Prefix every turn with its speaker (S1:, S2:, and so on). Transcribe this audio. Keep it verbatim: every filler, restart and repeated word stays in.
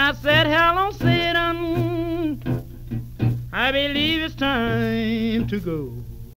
S1: I said, hello, Satan, I believe it's time to go.